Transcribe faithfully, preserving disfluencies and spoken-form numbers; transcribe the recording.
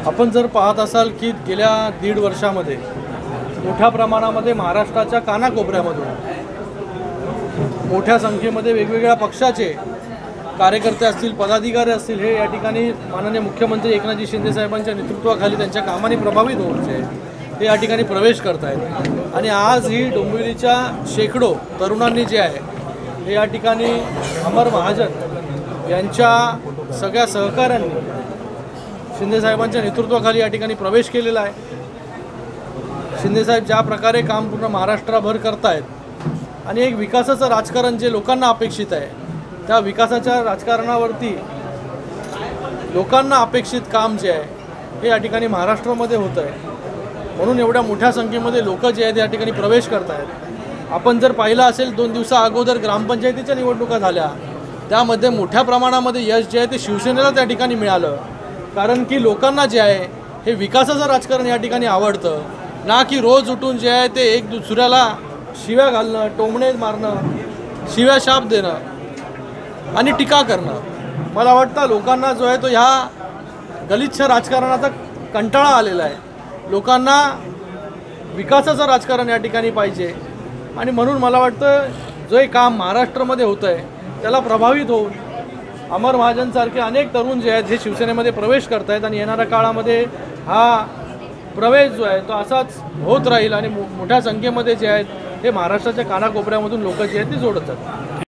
आपण जर पाहत असाल की गेल्या दीड वर्षामध्ये मोठ्या प्रमाणामध्ये महाराष्ट्राच्या कानाकोपऱ्यामधून मोठ्या संख्येमध्ये वेगवेगळ्या पक्षाचे कार्यकर्ते असतील, पदाधिकारी असतील, हे या ठिकाणी माननीय मुख्यमंत्री एकनाथजी शिंदे साहेबांच्या नेतृत्वाखाली त्यांच्या कामाने प्रभावित होऊन जे हे या ठिकाणी प्रवेश करत आहेत। आणि आज ही डोंबिवलीच्या शेकडो तरुणांनी जे आहे हे या ठिकाणी अमर महाजन यांच्या सगळ्या सहकाऱ्यांनी शिंदे साहेबांच्या नेतृत्वाखाली या ठिकाणी प्रवेश केलेला आहे। शिंदे साहेब ज्या प्रकारे काम पूर्ण महाराष्ट्रभर करतायत आणि एक विकासाचं राजकारण जे लोकांना अपेक्षित आहे, त्या विकासाच्या राजकारणावरती लोकांना अपेक्षित काम जे आहे हे या ठिकाणी महाराष्ट्रामध्ये होतं आहे। म्हणून एवढ्या मोठ्या संख्येमध्ये लोक जे आहेत या ठिकाणी प्रवेश करत आहेत। आपण जर पाहिलं असेल, दोन दिवसा अगोदर ग्रामपंचायतीच्या निवडणुका झाल्या, त्यामध्ये मोठ्या प्रमाणामध्ये यश जे आहे ते शिवसेनेला त्या ठिकाणी मिळालं। कारण की लोकांना जे आहे हे विकासाचं राजकारण या ठिकाणी आवडतं, ना की रोज उठून जे आहे ते एक दुसऱ्याला शिव्या घालणं, टोमणे मारणं, शिव्या शाप देणं आणि टीका करणं। मला वाटतं लोकांना जो आहे तो ह्या गलिच्छ राजकारणाचा कंटाळा आलेला आहे। लोकांना विकासाचं राजकारण या ठिकाणी पाहिजे आणि म्हणून मला वाटतं जो हे काम महाराष्ट्रामध्ये होतं आहे त्याला प्रभावित होऊन अमर महाजनसारखे अनेक तरुण जे आहेत हे शिवसेनेमध्ये प्रवेश करत आहेत आणि येणाऱ्या काळामध्ये हा प्रवेश जो आहे तो असाच होत राहील आणि मोठ्या संख्येमध्ये जे आहेत हे महाराष्ट्राच्या कानाकोपऱ्यामधून लोक जे आहेत ते जोडत जातात।